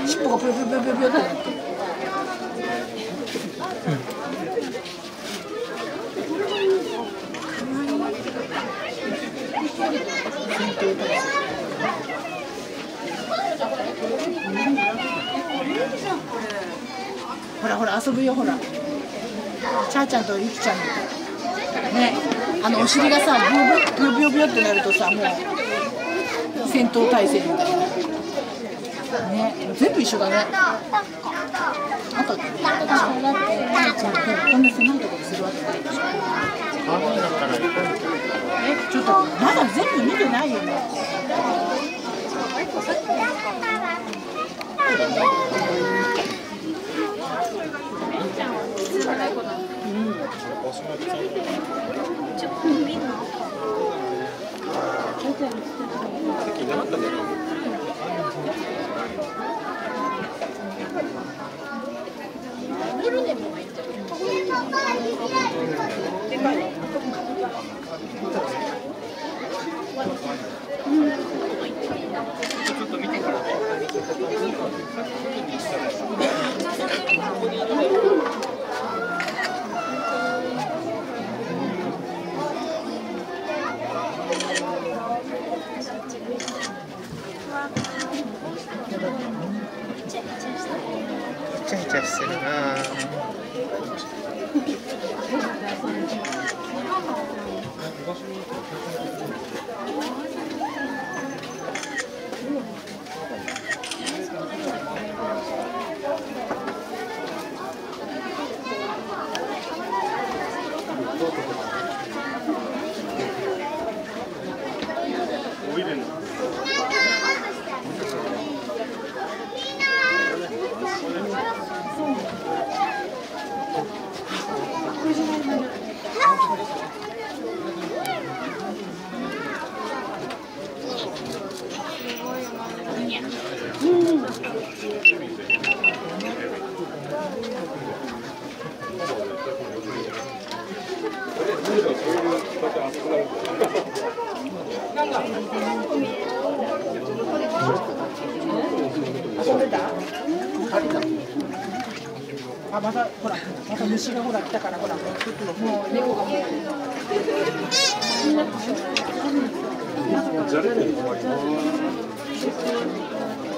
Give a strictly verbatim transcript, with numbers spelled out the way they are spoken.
尻尾がピョピョピョピョピョってなってる。ほらほら遊ぶよほら。チャーちゃんとゆきちゃんみたいね。あのお尻がさブヨブヨブヨってなるとさもう戦闘態勢みたいな。ね全部一緒だね。あとこんな狭いところするわけないでしょ。えちょっとまだ全部見てないよね。 イチャイチャしてるな。あ、またほら、また虫がほら来たからほら、もう猫がもう。じゃれてる。